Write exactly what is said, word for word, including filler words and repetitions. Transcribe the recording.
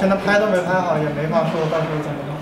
可能拍都没拍好，也没法说到时候怎么弄。